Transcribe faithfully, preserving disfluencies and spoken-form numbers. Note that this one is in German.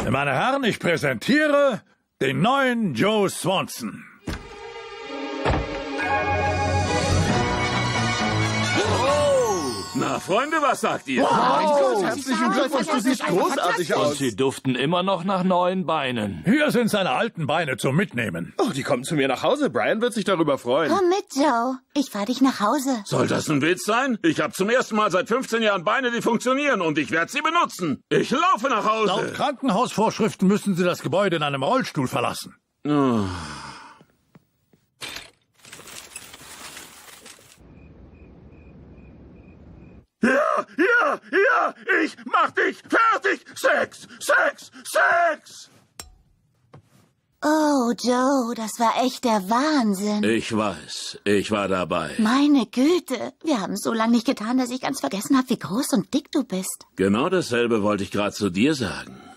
Meine Herren, ich präsentiere den neuen Joe Swanson. Na, Freunde, was sagt ihr? Wow, herzlichen Glückwunsch, du siehst großartig Und aus. sie duften immer noch nach neuen Beinen. Hier sind seine alten Beine zum Mitnehmen. Oh, die kommen zu mir nach Hause. Brian wird sich darüber freuen. Komm mit, Joe. Ich fahr dich nach Hause. Soll das ein Witz sein? Ich habe zum ersten Mal seit fünfzehn Jahren Beine, die funktionieren, und ich werde sie benutzen. Ich laufe nach Laut Hause. Krankenhausvorschriften müssen Sie das Gebäude in einem Rollstuhl verlassen. Oh. Ja, ja, ja, ich mach dich fertig. Sex, Sex, Sex. Oh, Joe, das war echt der Wahnsinn. Ich weiß, ich war dabei. Meine Güte, wir haben so lange nicht getan, dass ich ganz vergessen habe, wie groß und dick du bist. Genau dasselbe wollte ich gerade zu dir sagen.